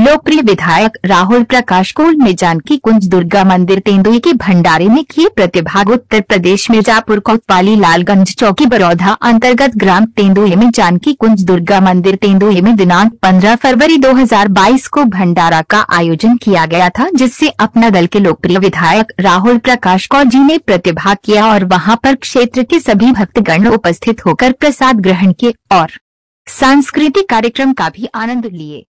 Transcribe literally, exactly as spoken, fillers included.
लोकप्रिय विधायक राहुल प्रकाश कोल में जानकी कुंज दुर्गा मंदिर तेंदुए के भंडारे में किए प्रतिभाग। उत्तर प्रदेश मिर्जापुर कोतवाली लालगंज चौकी बरौधा अंतर्गत ग्राम तेंदुए में जानकी कुंज दुर्गा मंदिर तेंदुए में दिनांक पंद्रह फरवरी दो हज़ार बाईस को भंडारा का आयोजन किया गया था, जिससे अपना दल के लोकप्रिय विधायक राहुल प्रकाश कोल जी ने प्रतिभाग किया और वहां पर क्षेत्र के सभी भक्तगण उपस्थित होकर प्रसाद ग्रहण किए और सांस्कृतिक कार्यक्रम का भी आनंद लिए।